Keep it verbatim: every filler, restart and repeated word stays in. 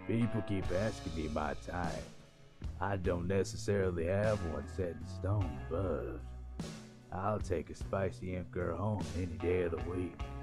People keep asking me my type. I don't necessarily have one set in stone, but I'll take a spicy imp girl home any day of the week.